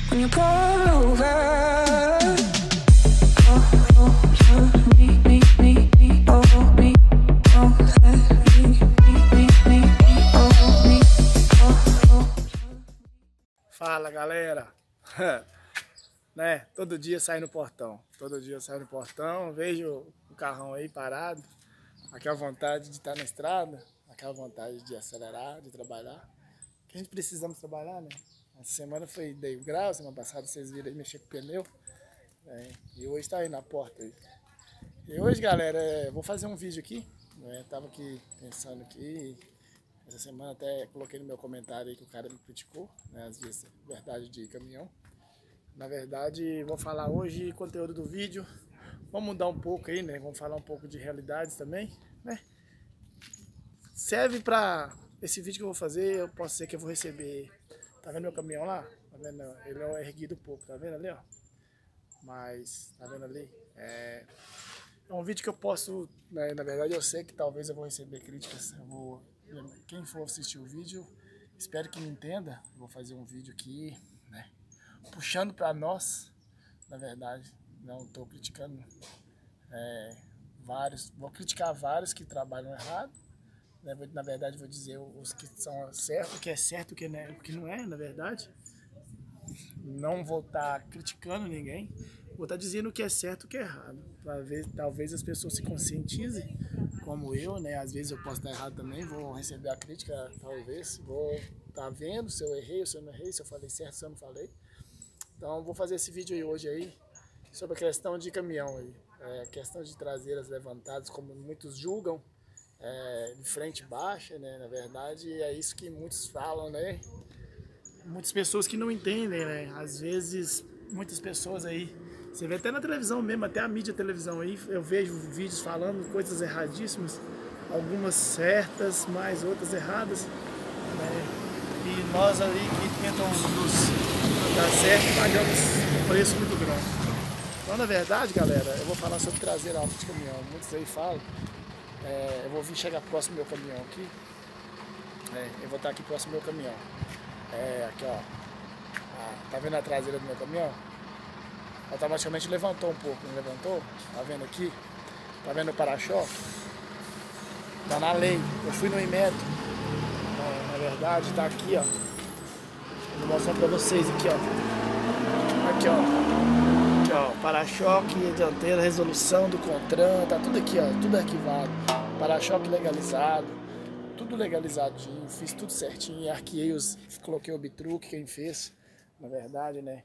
when you pull over. Fala, galera. Né? Todo dia sai no portão. Todo dia sai no portão, vejo o carrão aí parado, aquela vontade de estar na estrada, aquela vontade de acelerar, de trabalhar. Que a gente precisamos trabalhar, né? Essa semana foi dei o grau, semana passada vocês viram aí mexer com o pneu. E hoje está aí na porta aí. E hoje, galera, vou fazer um vídeo aqui. Tava aqui pensando aqui. Essa semana até coloquei no meu comentário aí que o cara me criticou, né? Às vezes, verdade de caminhão. Na verdade, vou falar hoje conteúdo do vídeo. Vamos mudar um pouco aí, né? Vamos falar um pouco de realidades também, né? Serve pra esse vídeo que eu vou fazer, eu posso ser que eu vou receber. Tá vendo meu caminhão lá? Tá vendo? Ele é erguido um pouco, tá vendo ali, ó? Mas, tá vendo ali? É um vídeo que eu posso, né? Na verdade, eu sei que talvez eu vou receber críticas. Quem for assistir o vídeo, espero que me entenda. Eu vou fazer um vídeo aqui, né? Puxando para nós, na verdade, não estou criticando vários, vou criticar vários que trabalham errado, né? Na verdade vou dizer os que são certos, o que é certo, o que não é, na verdade. Não vou estar criticando ninguém, vou estar dizendo o que é certo e o que é errado, para ver, talvez as pessoas se conscientizem, como eu, né? Às vezes eu posso estar errado também, vou receber a crítica, talvez, vou estar vendo se eu errei, se eu não errei, se eu falei certo, se eu não falei. Então vou fazer esse vídeo aí hoje aí sobre a questão de caminhão aí, questão de traseiras levantadas, como muitos julgam, de frente baixa, né? Na verdade é isso que muitos falam, né? Muitas pessoas que não entendem, né? Às vezes muitas pessoas aí, você vê até na televisão mesmo, até a mídia televisão aí, eu vejo vídeos falando coisas erradíssimas, algumas certas, mas outras erradas, né? E nós ali que tentam nos dar certo, pagamos um preço muito grande. Então, na verdade, galera, eu vou falar sobre traseira alta de caminhão. Muitos aí falam, eu vou vir chegar próximo do meu caminhão aqui. Eu vou estar aqui próximo do meu caminhão. Aqui, ó. Tá vendo a traseira do meu caminhão? Automaticamente levantou um pouco, não levantou? Tá vendo aqui? Tá vendo o para-choque? Tá na lei. Eu fui no Inmetro. Na verdade, tá aqui, ó. Vou mostrar pra vocês aqui, ó. Aqui, ó. Aqui, ó. Para-choque, dianteira, resolução do CONTRAN. Tá tudo aqui, ó. Tudo arquivado. Para-choque legalizado. Tudo legalizadinho. Fiz tudo certinho. Arqueei coloquei o bitruque, quem fez. Na verdade, né?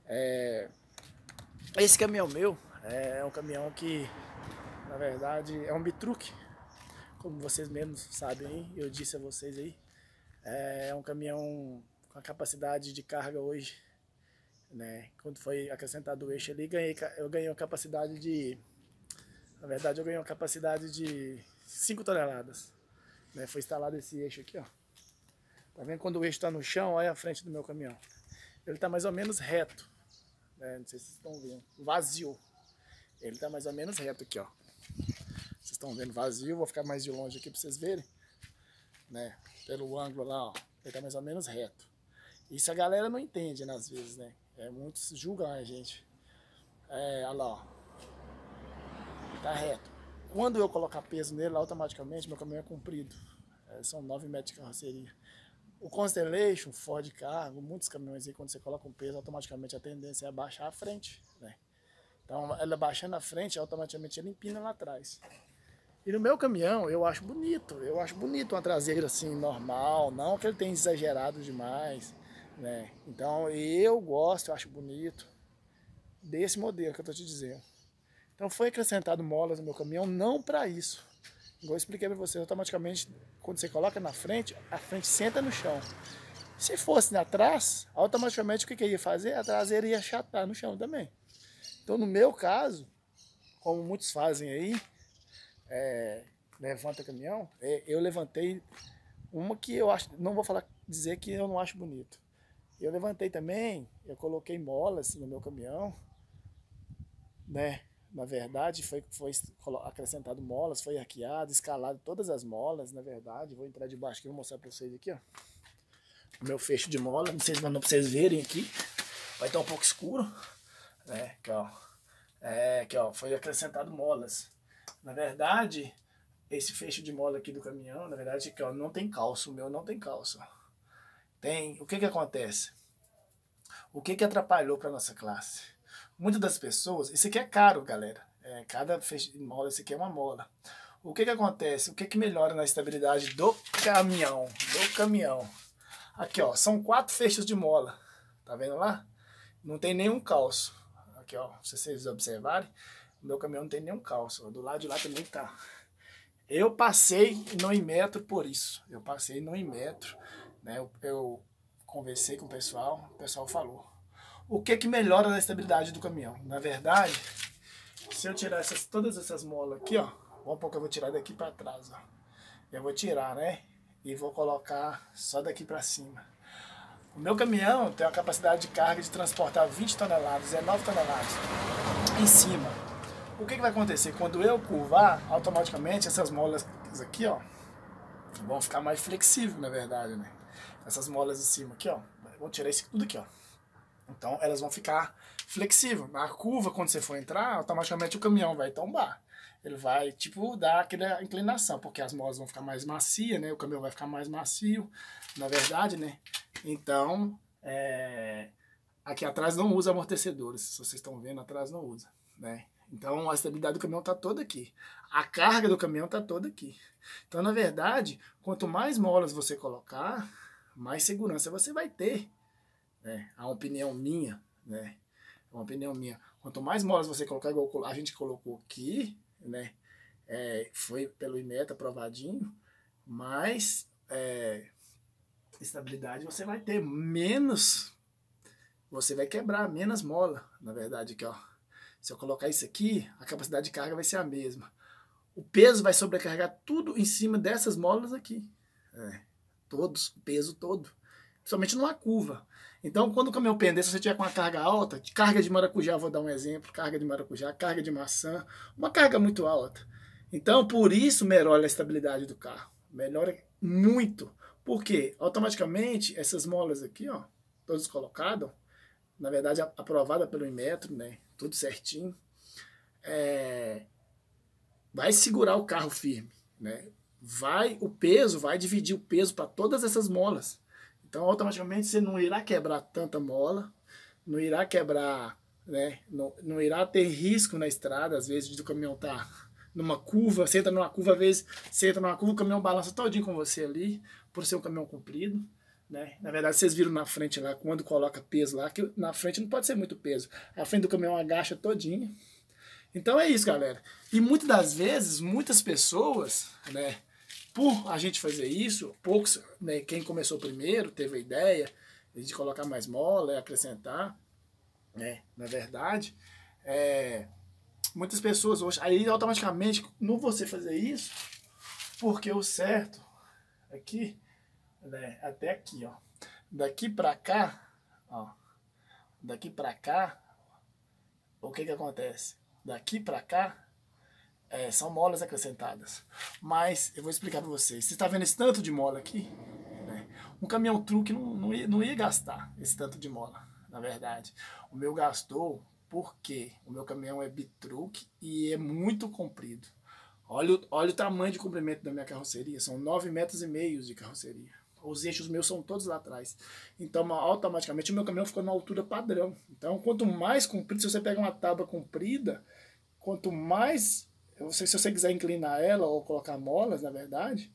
Esse caminhão meu é um caminhão que, na verdade, é um bitruque. Como vocês mesmos sabem aí. Eu disse a vocês aí. É um caminhão com a capacidade de carga hoje, né? Quando foi acrescentado o eixo ali, eu ganhei uma capacidade de, na verdade eu ganhei uma capacidade de 5 toneladas, né? Foi instalado esse eixo aqui, ó. Tá vendo quando o eixo está no chão? Olha a frente do meu caminhão. Ele está mais ou menos reto, né? Não sei se vocês estão vendo, vazio. Ele está mais ou menos reto aqui, ó. Vocês estão vendo vazio, vou ficar mais de longe aqui para vocês verem, né? Pelo ângulo lá, ó. Ele tá mais ou menos reto. Isso a galera não entende, né, às vezes, né? Muitos julgam a gente. Olha lá, ó. Tá reto. Quando eu colocar peso nele, automaticamente meu caminhão é comprido. São 9 metros de carroceria. O Constellation, Ford Cargo, muitos caminhões aí, quando você coloca um peso, automaticamente a tendência é abaixar a frente, né? Então, ela abaixando a frente, automaticamente ele empina lá atrás. E no meu caminhão eu acho bonito uma traseira assim normal, não que ele tenha exagerado demais, né? Então eu gosto, eu acho bonito desse modelo que eu tô te dizendo. Então foi acrescentado molas no meu caminhão não para isso. Igual eu expliquei para vocês, automaticamente quando você coloca na frente, a frente senta no chão. Se fosse atrás, automaticamente o que eu ia fazer? A traseira ia achatar no chão também. Então no meu caso, como muitos fazem aí, levanta caminhão, eu levantei uma que eu acho, não vou dizer que eu não acho bonito. Eu levantei também, eu coloquei molas no meu caminhão, né? Na verdade, foi acrescentado molas, foi arqueado, escalado todas as molas, na verdade. Vou entrar debaixo aqui, vou mostrar para vocês aqui, ó. O meu fecho de mola, não sei se para vocês verem aqui. vai estar um pouco escuro, né? Aqui, ó, foi acrescentado molas. Na verdade, esse fecho de mola aqui do caminhão, na verdade, aqui, ó, não tem calço, o meu não tem calço. Tem, o que que acontece? O que que atrapalhou para nossa classe? Muitas das pessoas, isso aqui é caro, galera. Cada fecho de mola, isso aqui é uma mola. O que que acontece? O que que melhora na estabilidade do caminhão? Aqui, ó, são 4 fechos de mola. Tá vendo lá? Não tem nenhum calço. Aqui, ó, se vocês observarem, o meu caminhão não tem nenhum calço. Do lado de lá também tá. Eu passei no Inmetro por isso. Eu passei no Inmetro, né? Eu conversei com o pessoal falou. O que que melhora na estabilidade do caminhão? Na verdade, se eu tirar todas essas molas aqui, ó, vamos supor que eu vou tirar daqui para trás, ó. Eu vou tirar, né? E vou colocar só daqui para cima. O meu caminhão tem uma capacidade de carga de transportar 20 toneladas, 19 toneladas em cima. O que que vai acontecer? Quando eu curvar, automaticamente essas molas aqui, ó, vão ficar mais flexíveis, na verdade, né? Essas molas em cima aqui, ó, vou tirar isso tudo aqui, ó. Então elas vão ficar flexíveis. Na curva, quando você for entrar, automaticamente o caminhão vai tombar. Ele vai, tipo, dar aquela inclinação, porque as molas vão ficar mais macias, né? O caminhão vai ficar mais macio, na verdade, né? Então, aqui atrás não usa amortecedores. Se vocês estão vendo, atrás não usa, né? Então, a estabilidade do caminhão está toda aqui. A carga do caminhão está toda aqui. Então, na verdade, quanto mais molas você colocar, mais segurança você vai ter. Né? É uma opinião minha, né? É uma opinião minha. Quanto mais molas você colocar, igual a gente colocou aqui, né? Foi pelo Inmetro aprovadinho, mais estabilidade você vai ter, menos você vai quebrar, menos mola, na verdade, aqui, ó. Se eu colocar isso aqui, a capacidade de carga vai ser a mesma. O peso vai sobrecarregar tudo em cima dessas molas aqui. Todos, o peso todo. Principalmente numa curva. Então, quando o caminhão pender, se você tiver com uma carga alta, carga de maracujá, vou dar um exemplo, carga de maracujá, carga de maçã, uma carga muito alta. Então, por isso, melhora a estabilidade do carro. Melhora muito. Por quê? Automaticamente, essas molas aqui, ó, todas colocadas, na verdade, aprovada pelo Inmetro, né, tudo certinho, vai segurar o carro firme, né? O peso vai dividir o peso para todas essas molas. Então, automaticamente, você não irá quebrar tanta mola, não irá quebrar, né? Não irá ter risco na estrada, às vezes, do caminhão estar numa curva, você entra numa curva, às vezes, você entra numa curva, o caminhão balança todinho com você ali, por ser um caminhão comprido, né? Na verdade, vocês viram na frente lá, quando coloca peso lá, que na frente não pode ser muito peso. A frente do caminhão agacha todinho. Então é isso, galera. E muitas das vezes, muitas pessoas, né, por a gente fazer isso, poucos, né, quem começou primeiro teve a ideia de colocar mais mola e acrescentar, né, na verdade, muitas pessoas hoje, aí automaticamente, não você fazer isso, porque o certo aqui, né, até aqui, ó, daqui pra cá, ó, daqui pra cá, o que que acontece? Daqui pra cá, são molas acrescentadas. Mas eu vou explicar para vocês. Você está vendo esse tanto de mola aqui? Né? Um caminhão truque não ia gastar esse tanto de mola, na verdade. O meu gastou porque o meu caminhão é bitruque e é muito comprido. Olha o tamanho de comprimento da minha carroceria. São 9,5 metros de carroceria. Os eixos meus são todos lá atrás. Então, automaticamente, o meu caminhão ficou na altura padrão. Então, quanto mais comprido, se você pega uma tábua comprida, quanto mais, se você quiser inclinar ela ou colocar molas, na verdade,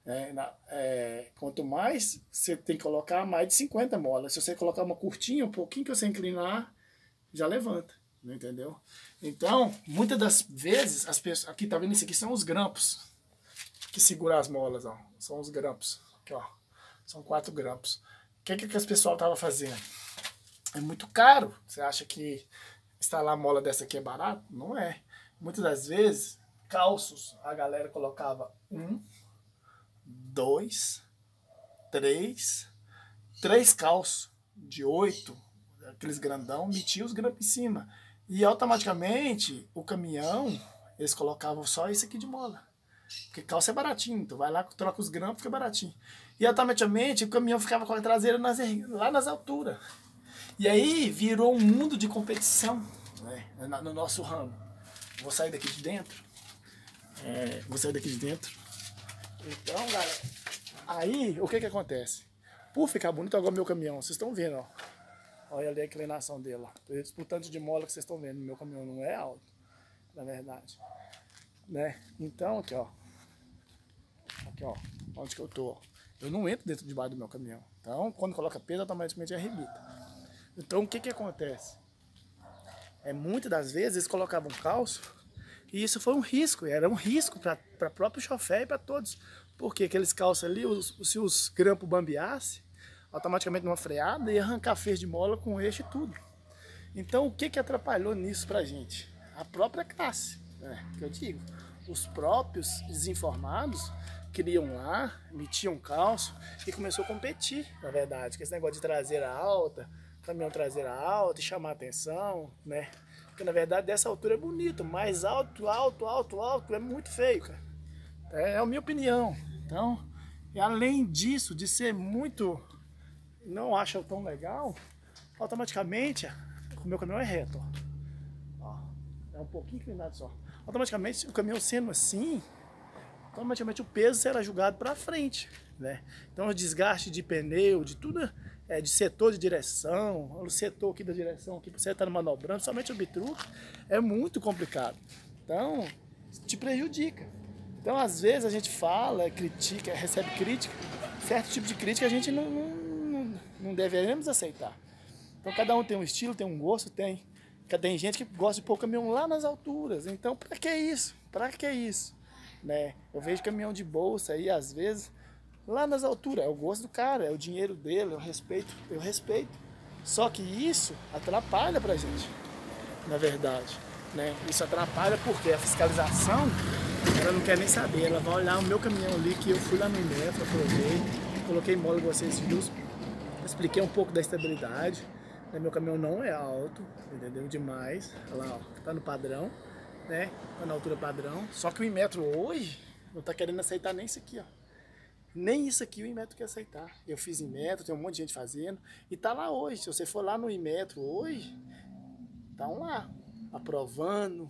quanto mais você tem que colocar, mais de 50 molas. Se você colocar uma curtinha, um pouquinho que você inclinar, já levanta. Não entendeu? Então, muitas das vezes, as pessoas, aqui tá vendo isso aqui, são os grampos que seguram as molas, ó. São os grampos. Aqui, ó. São 4 grampos. O que as pessoal tava fazendo? É muito caro. Você acha que instalar a mola dessa aqui é barato? Não é. Muitas das vezes, calços, a galera colocava 1, 2, 3 calços de 8, aqueles grandão, metia os grampos em cima. E automaticamente, o caminhão, eles colocavam só isso aqui de mola. Porque calço é baratinho, tu vai lá, troca os grampos, fica baratinho. E automaticamente o caminhão ficava com a traseira lá nas alturas. E aí virou um mundo de competição, né, no nosso ramo. Vou sair daqui de dentro. Vou sair daqui de dentro. Então, galera, aí o que acontece? Por ficar bonito agora meu caminhão, vocês estão vendo, ó. Olha ali a inclinação dele, ó. Por tanto de mola que vocês estão vendo, meu caminhão não é alto, na verdade, né? Então, aqui, ó, onde que eu tô, ó. Eu não entro dentro debaixo do meu caminhão. Então, quando coloca peso, automaticamente arrebita. Então, o que acontece? Muitas das vezes eles colocavam calço e isso foi um risco, era um risco para o próprio chofer e para todos. Porque aqueles calços ali, se os grampos bambeassem, automaticamente numa freada ia arrancar feixe de mola com eixo e tudo. Então, o que atrapalhou nisso pra gente? A própria classe, né? Que eu digo, os próprios desinformados queriam lá, metiam calço e começou a competir, na verdade, com esse negócio de traseira alta, caminhão traseira alta e chamar atenção, né? Porque na verdade dessa altura é bonito, mais alto é muito feio, cara. É a minha opinião. Então, e além disso, de ser muito, não acho tão legal, automaticamente o meu caminhão é reto, ó. É um pouquinho inclinado só. Automaticamente o caminhão sendo assim, automaticamente o peso será jogado para frente, né? Então o desgaste de pneu, de tudo, de setor de direção, o setor aqui da direção, aqui você está manobrando, somente o bitruque, é muito complicado. Então, te prejudica. Então, às vezes a gente fala, critica, recebe crítica, certo tipo de crítica a gente não deveremos aceitar. Então, cada um tem um estilo, tem um gosto, tem gente que gosta de pôr o caminhão lá nas alturas. Então, para que isso? Para que isso? Né? Eu vejo caminhão de bolsa aí, às vezes, lá nas alturas. É o gosto do cara, é o dinheiro dele, eu respeito. Só que isso atrapalha pra gente, na verdade, né? Isso atrapalha porque a fiscalização, ela não quer nem saber. Ela vai olhar o meu caminhão ali, que eu fui lá no Inmetro, coloquei mola que vocês viram, expliquei um pouco da estabilidade. Meu caminhão não é alto, entendeu? Demais. Olha lá, ó, tá no padrão, né? Tá na altura padrão. Só que o Inmetro hoje não tá querendo aceitar nem isso aqui, ó. Nem isso aqui o Inmetro quer aceitar. Eu fiz Inmetro, tem um monte de gente fazendo. E tá lá hoje. Se você for lá no Inmetro hoje, estão lá, aprovando.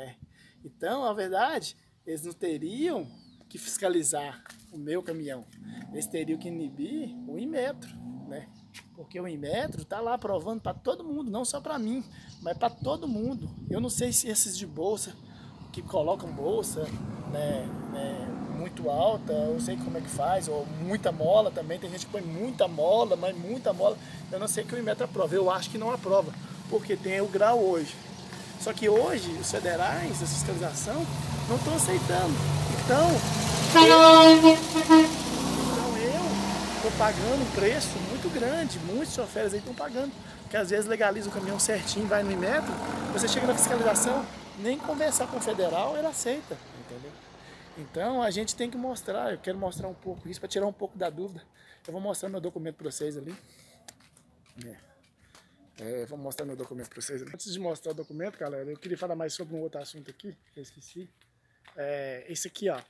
Então, na verdade, eles não teriam que fiscalizar o meu caminhão. Eles teriam que inibir o Inmetro, né? Porque o Inmetro tá lá aprovando para todo mundo, não só para mim, mas para todo mundo. Eu não sei se esses de bolsa, que colocam bolsa, né, muito alta, eu sei como é que faz, ou muita mola também, tem gente que põe muita mola, mas muita mola, eu não sei que o Inmetro aprova, eu acho que não aprova, porque tem o grau hoje. Só que hoje, os federais, a fiscalização, não estão aceitando. Então eu estou pagando um preço muito grande, muitos choferes aí estão pagando, porque às vezes legaliza o caminhão certinho, vai no Inmetro, você chega na fiscalização, nem conversar com o federal, ele aceita, entendeu? Então a gente tem que mostrar, eu quero mostrar um pouco isso, para tirar um pouco da dúvida. Eu vou mostrar meu documento para vocês ali. Vou mostrar meu documento para vocês ali. Antes de mostrar o documento, galera, eu queria falar mais sobre um outro assunto aqui, que eu esqueci. Esse aqui, ó.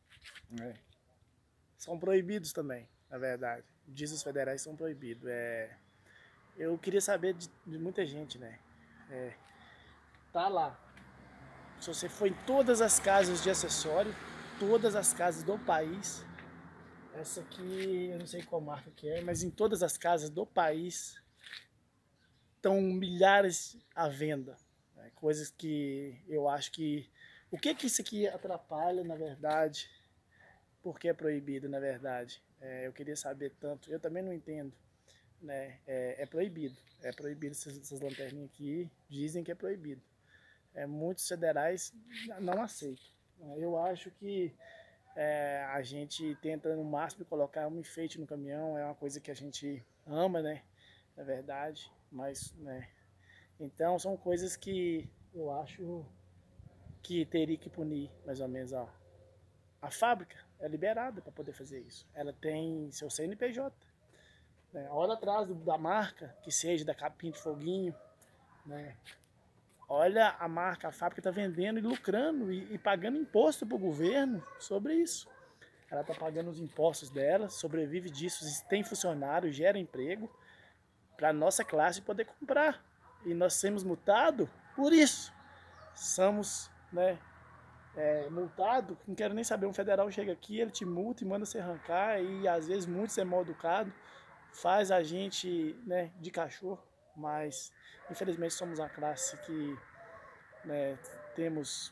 São proibidos também, na verdade. Diesels federais são proibidos. Eu queria saber de muita gente, né? Tá lá. Se você for em todas as casas de acessório, todas as casas do país, essa aqui, eu não sei qual marca que é, mas em todas as casas do país estão milhares à venda. Né? Coisas que eu acho que... O que isso aqui atrapalha, na verdade? Por que é proibido, na verdade? Eu queria saber tanto. Eu também não entendo. Né? É proibido. É proibido essas lanterninhas aqui. Dizem que é proibido. Muitos federais não aceitam. Eu acho que a gente tenta no máximo colocar um enfeite no caminhão. É uma coisa que a gente ama, né? Na verdade. Mas, né? Então são coisas que eu acho que teria que punir, mais ou menos, ó. A fábrica é liberada para poder fazer isso. Ela tem seu CNPJ. Né? Olha atrás da marca, que seja da capinha de foguinho. Né? Olha a marca, a fábrica está vendendo e lucrando e pagando imposto para o governo sobre isso. Ela está pagando os impostos dela, sobrevive disso, tem funcionário, gera emprego. para a nossa classe poder comprar. E nós somos multados por isso. Somos, né, multados, não quero nem saber, um federal chega aqui, ele te multa e manda você arrancar, e às vezes muitos é mal educado, faz a gente, né, de cachorro, mas infelizmente somos uma classe que, né, temos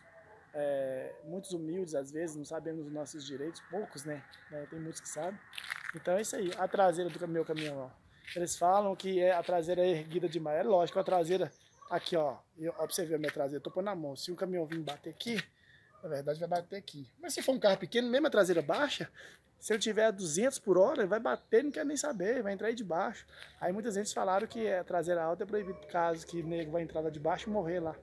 muitos humildes às vezes, não sabemos os nossos direitos, poucos, né, tem muitos que sabem. Então é isso aí, a traseira do meu caminhão, ó. Eles falam que a traseira é erguida demais, é lógico, a traseira, aqui ó, pra você ver a minha traseira, eu tô pondo na mão, se um caminhão vir bater aqui, na verdade vai bater aqui. Mas se for um carro pequeno, mesmo a traseira baixa, se ele tiver 200 por hora, ele vai bater, não quer nem saber, vai entrar aí de baixo. Aí muitas vezes falaram que a traseira alta é proibido, caso que o nego vai entrar lá de baixo e morrer lá.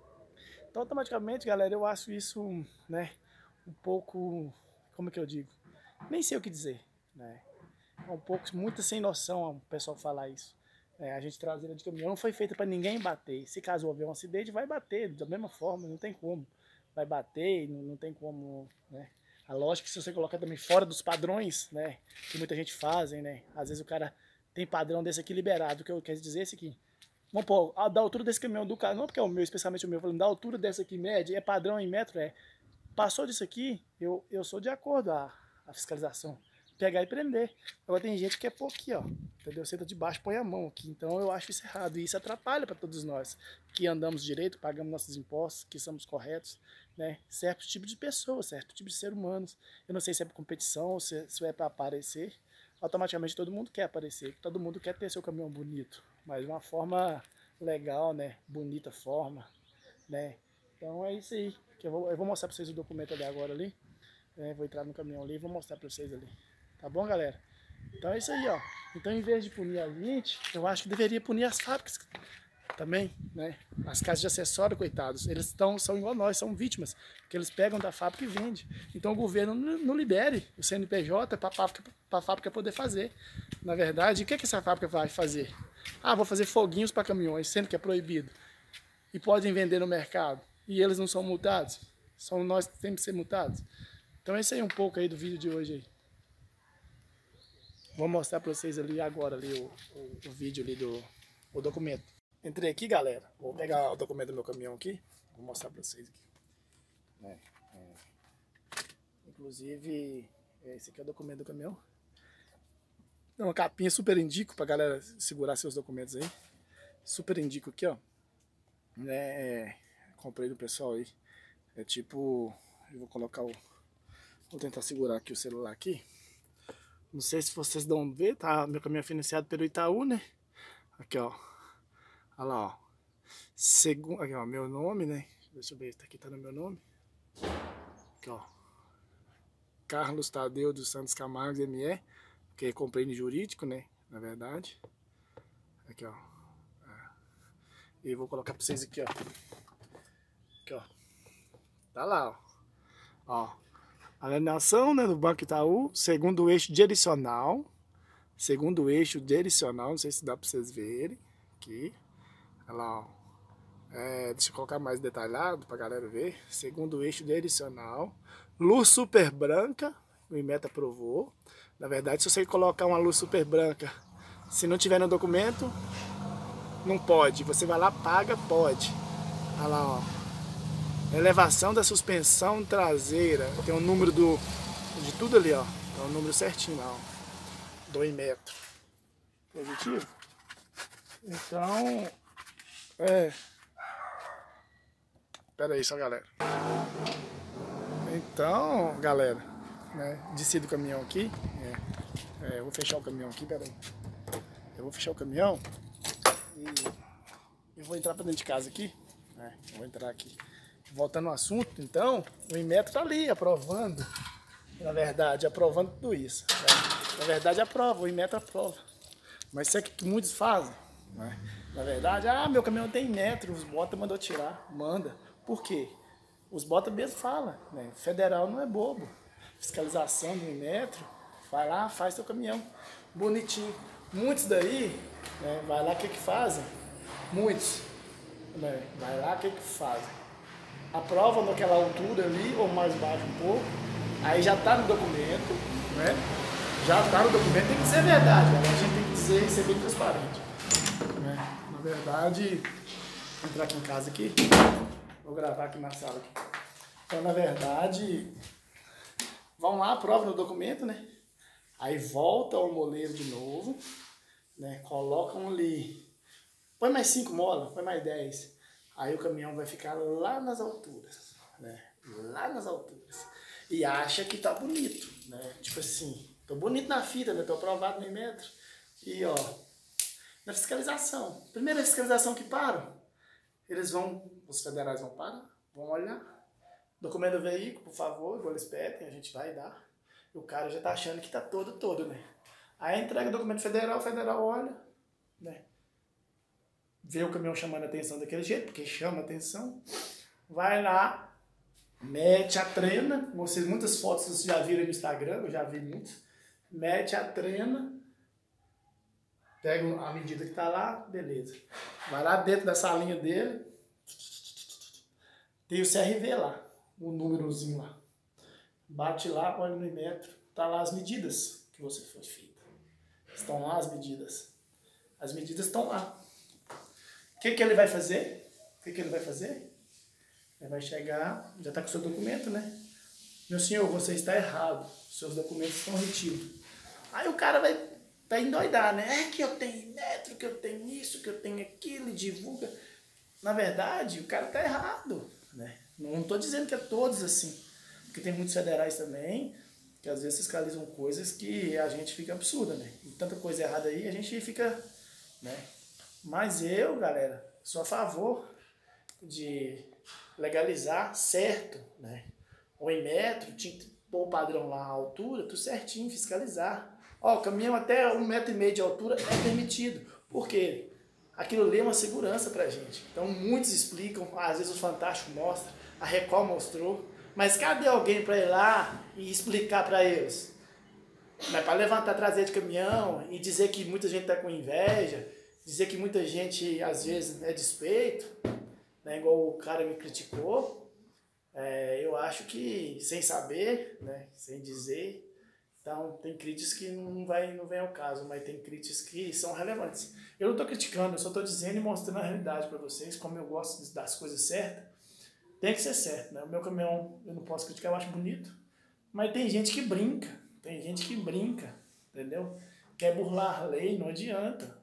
Então automaticamente, galera, eu acho isso, né, um pouco, como é que eu digo? Nem sei o que dizer, né? É um pouco, muito sem noção o pessoal falar isso. A gente traseira de caminhão não foi feita para ninguém bater. Se caso houver um acidente, vai bater da mesma forma, não tem como. Vai bater, não tem como, né? A lógica que se você colocar também fora dos padrões, né, que muita gente fazem, né? Às vezes o cara tem padrão desse aqui liberado, o que eu quero dizer é esse aqui. Vamos pôr, da altura desse caminhão do carro, não porque é o meu, especialmente o meu, falando da altura dessa aqui média, é padrão em metro, passou disso aqui, eu sou de acordo a fiscalização. Pegar e prender. Agora tem gente que quer pôr aqui, ó, entendeu? Senta de baixo, põe a mão aqui. Então eu acho isso errado. E isso atrapalha para todos nós que andamos direito, pagamos nossos impostos, que somos corretos, né? Certo tipo de pessoas, certo tipo de ser humanos. Eu não sei se é para competição ou se é para aparecer. Automaticamente todo mundo quer aparecer, todo mundo quer ter seu caminhão bonito, mas de uma forma legal, né? Bonita forma, né? Então é isso aí. Que eu vou mostrar para vocês o documento ali agora ali. Vou entrar no caminhão ali e vou mostrar para vocês ali. Tá bom, galera? Então é isso aí, ó. Então, em vez de punir a gente, eu acho que deveria punir as fábricas também, né? As casas de acessório, coitados, eles são igual nós, são vítimas, que eles pegam da fábrica e vendem. Então o governo não libere o CNPJ para a fábrica poder fazer. Na verdade, o que essa fábrica vai fazer? Ah, vou fazer foguinhos para caminhões, sendo que é proibido. E podem vender no mercado. E eles não são multados. São nós que temos que ser multados. Então é isso aí um pouco aí do vídeo de hoje aí. Vou mostrar para vocês ali agora ali o vídeo ali do documento. Entrei aqui, galera. Vou pegar o documento do meu caminhão aqui. Vou mostrar para vocês aqui. Inclusive, esse aqui é o documento do caminhão. Tem uma capinha, super indico para galera segurar seus documentos aí. Super indico aqui, ó. Comprei do pessoal aí. É tipo, eu vou colocar vou tentar segurar aqui o celular aqui. Não sei se vocês dão ver, tá? Meu caminhão é financiado pelo Itaú, né? Aqui, ó. Olha lá, ó. Aqui, ó, meu nome, né? Deixa eu ver, aqui tá no meu nome. Aqui, ó. Carlos Tadeu dos Santos Camargo, ME. Que comprei no jurídico, né? Na verdade. Aqui, ó. E vou colocar pra vocês aqui, ó. Aqui, ó. Tá lá, ó. Ó. Alienação, né, do Banco Itaú, segundo eixo direcional. Segundo eixo direcional, não sei se dá para vocês verem. Aqui. Olha lá, ó. Deixa eu colocar mais detalhado para a galera ver. Segundo eixo direcional. Luz super branca, o IMET aprovou. Na verdade, se você colocar uma luz super branca, se não tiver no documento, não pode. Você vai lá, paga, pode. Olha lá, ó. Elevação da suspensão traseira. Tem o número de tudo ali, ó. É o número certinho lá, ó. 2 metros. Positivo? Então, Pera aí, só galera. Então, galera, né? Desci do caminhão aqui. Eu vou fechar o caminhão aqui, pera aí. Eu vou fechar o caminhão e eu vou entrar pra dentro de casa aqui. Vou entrar aqui. Voltando ao assunto, então, o Inmetro tá ali aprovando, na verdade, aprovando tudo isso. Na verdade, aprova, o Inmetro aprova. Mas isso é que muitos fazem, né? Na verdade, meu caminhão tem Inmetro, os bota mandou tirar, manda. Por quê? Os bota mesmo falam, né? Federal não é bobo. Fiscalização do Inmetro, vai lá, faz seu caminhão bonitinho. Muitos daí, né, vai lá, o que fazem? Muitos, né, vai lá, o que fazem? Aprovam naquela altura ali, ou mais baixo um pouco, aí já está no documento, né? Já está no documento, tem que ser verdade, galera. A gente tem que ser bem transparente. Na verdade, vou entrar aqui em casa aqui, vou gravar aqui na sala. Aqui. Então, na verdade, vão lá, aprovam no documento, né? Aí volta ao moleiro de novo, né? Colocam ali, põe mais 5 molas, põe mais 10. Aí o caminhão vai ficar lá nas alturas, né? Lá nas alturas. E acha que tá bonito, né? Tipo assim, tô bonito na fita, né? Tô aprovado no metro. E ó, na fiscalização. Primeira fiscalização que param, eles vão, os federais vão parar, vão olhar. Documento do veículo, por favor, igual eles pedem, a gente vai dar. E o cara já tá achando que tá todo, né? Aí entrega o documento federal, o federal olha, né? Vê o caminhão chamando a atenção daquele jeito, porque chama a atenção. Vai lá, mete a trena. Vocês, muitas fotos vocês já viram no Instagram, eu já vi muitas. Mete a trena. Pega a medida que tá lá, beleza. Vai lá dentro da salinha dele. Tem o CRV lá, o númerozinho lá. Bate lá, olha no metro, tá lá as medidas que você foi feita. Estão lá as medidas. As medidas estão lá. O que ele vai fazer? Ele vai chegar, já está com o seu documento, né? Meu senhor, você está errado. Seus documentos estão retidos. Aí o cara vai endoidar, né? É que eu tenho metro, que eu tenho isso, que eu tenho aquilo, e divulga. Na verdade, o cara está errado, né? Não estou dizendo que é todos assim. Porque tem muitos federais também que às vezes fiscalizam coisas que a gente fica absurda, né? E tanta coisa errada aí, a gente fica, né? Mas eu, galera, sou a favor de legalizar certo, né? Ou em metro, tinha que pôr o padrão lá, a altura, tudo certinho, fiscalizar. Ó, o caminhão até 1,5 metro de altura é permitido. Por quê? Aquilo ali é uma segurança pra gente. Então muitos explicam, às vezes o Fantástico mostra, a Record mostrou, mas cadê alguém para ir lá e explicar para eles? Mas para levantar a traseira de caminhão e dizer que muita gente está com inveja, dizer que muita gente às vezes é despeito, né, igual o cara me criticou, eu acho que sem saber, né, sem dizer, então tem críticas que não vem ao caso, mas tem críticas que são relevantes. Eu não estou criticando, eu só estou dizendo e mostrando a realidade para vocês, como eu gosto das coisas certas. Tem que ser certo, né? O meu caminhão eu não posso criticar, eu acho bonito. Mas tem gente que brinca, entendeu? Quer burlar a lei, não adianta.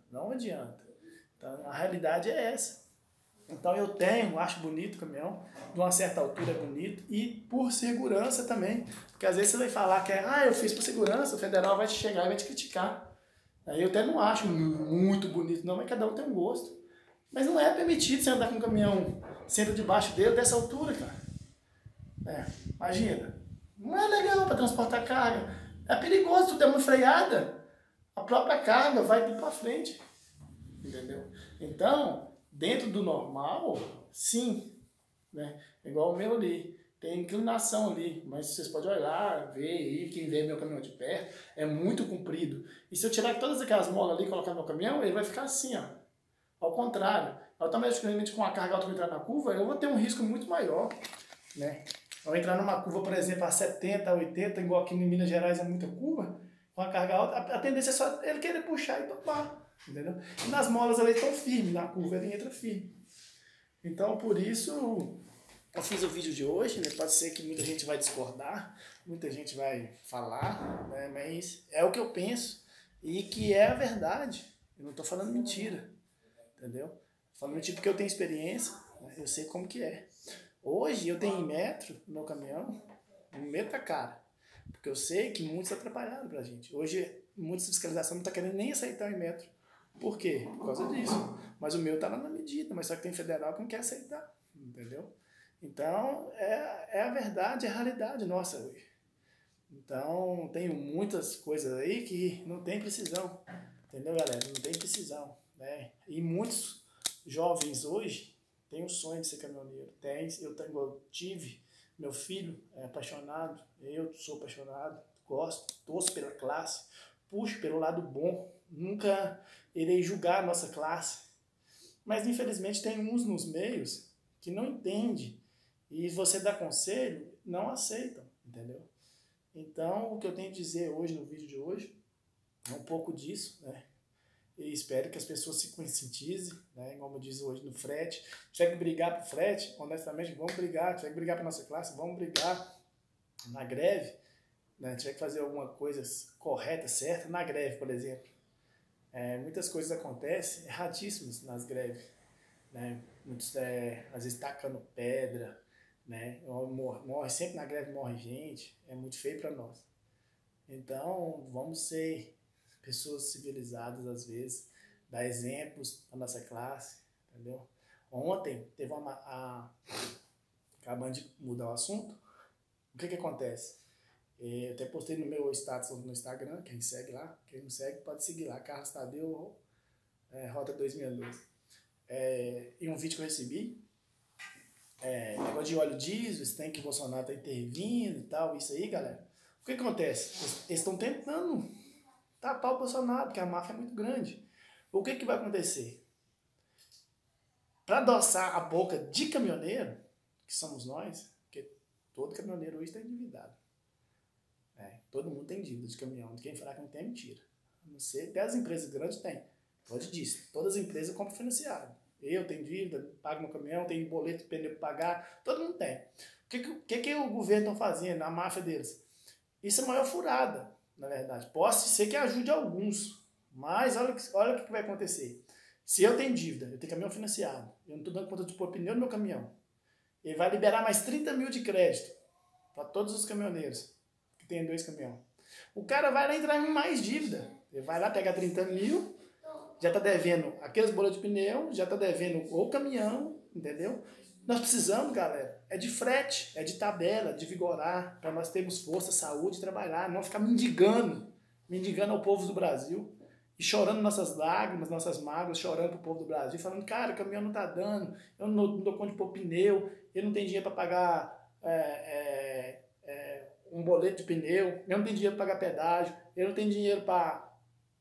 Então a realidade é essa. Então eu acho bonito o caminhão, de uma certa altura é bonito, e por segurança também. Porque às vezes você vai falar que eu fiz por segurança, o federal vai te chegar e vai te criticar. Aí eu até não acho muito bonito, não, mas cada um tem um gosto. Mas não é permitido você andar com um caminhão senta debaixo dele dessa altura, cara. Imagina. Não é legal para transportar carga. É perigoso, tu der uma freada, a própria carga vai vir para frente. Entendeu? Então, dentro do normal, sim. Né? Igual o meu ali. Tem inclinação ali, mas vocês podem olhar, ver aí, quem vê meu caminhão de perto, é muito comprido. E se eu tirar todas aquelas molas ali e colocar no meu caminhão, ele vai ficar assim, ó. Ao contrário, automaticamente com a carga alta que eu entrar na curva, eu vou ter um risco muito maior, né? Ao entrar numa curva, por exemplo, a 70, 80, igual aqui em Minas Gerais é muita curva, com a carga alta, a tendência é só ele querer puxar e topar, entendeu? E nas molas elas estão firmes, na curva ele entra firme. Então, por isso, eu fiz o vídeo de hoje, né? Pode ser que muita gente vai discordar, muita gente vai falar, né? Mas é o que eu penso e que é a verdade. Eu não estou falando mentira. Entendeu? Falando tipo porque eu tenho experiência, né? Eu sei como que é. Hoje eu tenho em metro no meu caminhão, um metro a cara. Porque eu sei que muitos atrapalharam pra gente. Hoje muitos fiscalização não tá querendo nem aceitar em metro. Por quê? Por causa disso. Mas o meu tá lá na medida, mas só que tem federal que não quer aceitar. Entendeu? Então é a verdade, é a realidade nossa hoje. Então tem muitas coisas aí que não tem precisão. Entendeu, galera? Não tem precisão. Né? E muitos jovens hoje têm o sonho de ser caminhoneiro. Eu tive, meu filho é apaixonado, eu sou apaixonado, gosto, torço pela classe, puxo pelo lado bom, nunca irei julgar a nossa classe. Mas infelizmente tem uns nos meios que não entendem e você dá conselho, não aceitam, entendeu? Então o que eu tenho a dizer hoje no vídeo de hoje é um pouco disso, né? e espero que as pessoas se conscientizem, né? Como diz hoje no frete. Tiver que brigar pro frete, honestamente, vamos brigar. Tiver que brigar pra nossa classe, vamos brigar na greve, né? Tiver que fazer alguma coisa correta, certa, na greve, por exemplo. Muitas coisas acontecem erradíssimas nas greves, né? Muitos, às vezes tacando pedra, né? Morre, sempre na greve morre gente, é muito feio para nós. Então, vamos ser pessoas civilizadas às vezes, dar exemplos para nossa classe, entendeu? Ontem teve acabando de mudar o assunto, o que acontece? Eu até postei no meu status no Instagram, quem segue lá, quem não segue pode seguir lá, Carlos Tadeu, Rota 2012. E um vídeo que eu recebi, negócio de óleo diesel, esse tem que o Bolsonaro tá intervindo e tal, isso aí, galera. O que acontece? Eles estão tentando tapar o Bolsonaro, porque a máfia é muito grande. O que vai acontecer? Para adoçar a boca de caminhoneiro, que somos nós, porque todo caminhoneiro hoje está endividado. Todo mundo tem dívida de caminhão. Quem falar que não tem é mentira. A não ser, até as empresas grandes têm. Pode disso. Todas as empresas compram financiado. Eu tenho dívida, pago meu caminhão, tenho boleto de pneu para pagar. Todo mundo tem. O que o governo está fazendo, a máfia deles? Isso é a maior furada, na verdade. Pode ser que ajude alguns. Mas olha o que vai acontecer. Se eu tenho dívida, eu tenho caminhão financiado, eu não estou dando conta de pôr pneu no meu caminhão, ele vai liberar mais 30 mil de crédito para todos os caminhoneiros que tem 2 caminhões. O cara vai lá entrar em mais dívida. Ele vai lá pegar 30 mil, já está devendo aqueles boletos de pneu, já está devendo o caminhão, entendeu? Nós precisamos, galera, de frete, de tabela, de vigorar, para nós termos força, saúde, trabalhar, não ficar mendigando ao povo do Brasil. E chorando nossas lágrimas, nossas mágoas, chorando pro povo do Brasil, falando, cara, o caminhão não tá dando, eu não dou conta de pôr pneu, eu não tenho dinheiro para pagar um boleto de pneu, eu não tenho dinheiro para pagar pedágio, eu não tenho dinheiro para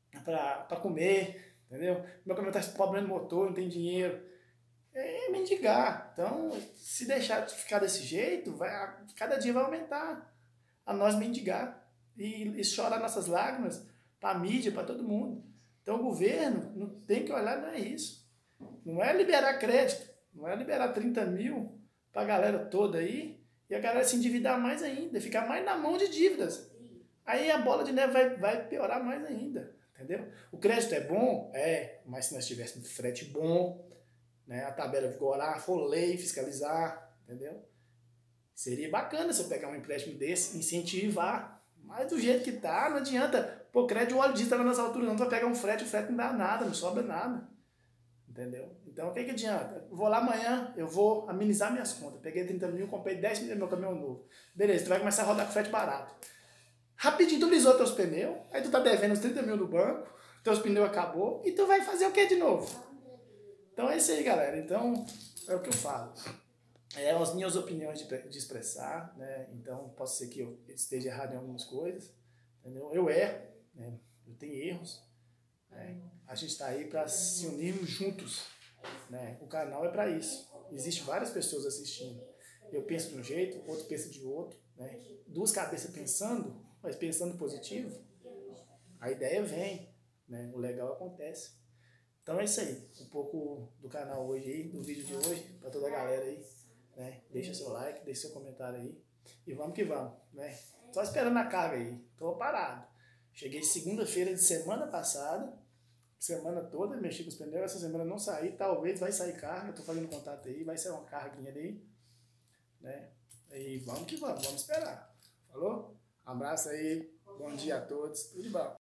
comer, entendeu? Meu caminhão tá com problema no motor, eu não tenho dinheiro. É mendigar. Então, se deixar de ficar desse jeito, cada dia vai aumentar a nós mendigar e chorar nossas lágrimas para a mídia, para todo mundo. Então o governo não tem que olhar, não é isso. Não é liberar crédito, não é liberar 30 mil para a galera toda aí e a galera se endividar mais ainda, ficar mais na mão de dívidas. Aí a bola de neve vai piorar mais ainda, entendeu? O crédito é bom? Mas se nós tivéssemos frete bom, né, a tabela vigorar, for lei, fiscalizar, entendeu? Seria bacana se eu pegar um empréstimo desse, incentivar. Mas do jeito que tá, não adianta. Pô, crédito, o óleo diesel tá lá nas alturas, não. Tu vai pegar um frete, o frete não dá nada, não sobra nada. Entendeu? Então, o que adianta? Eu vou lá amanhã, eu vou amenizar minhas contas. Peguei 30 mil, comprei 10 mil no meu caminhão novo. Beleza, tu vai começar a rodar com frete barato. Rapidinho, tu lisou teus pneus, aí tu tá devendo os 30 mil no banco, teus pneus acabou, e tu vai fazer o que de novo? Então é isso aí, galera. Então, é o que eu falo. As minhas opiniões de expressar, né? Então pode ser que eu esteja errado em algumas coisas, entendeu? Eu erro, né? Eu tenho erros, né? A gente está aí para se unirmos juntos, né? O canal é para isso. Existem várias pessoas assistindo. Eu penso de um jeito, outro pensa de outro, né? 2 cabeças pensando, mas pensando positivo, a ideia vem, né? O legal acontece. Então é isso aí, um pouco do canal hoje aí, do vídeo de hoje, para toda a galera aí. Né? Deixa seu like, deixa seu comentário aí. E vamos que vamos, né? Só esperando a carga aí. Tô parado. Cheguei segunda-feira de semana passada. Semana toda, mexi com os pneus. Essa semana não saí. Talvez vai sair carga. Tô fazendo contato aí. Vai sair uma carguinha aí. Né? E vamos que vamos. Vamos esperar. Falou? Um abraço aí. Bom dia a todos. Tudo de bom.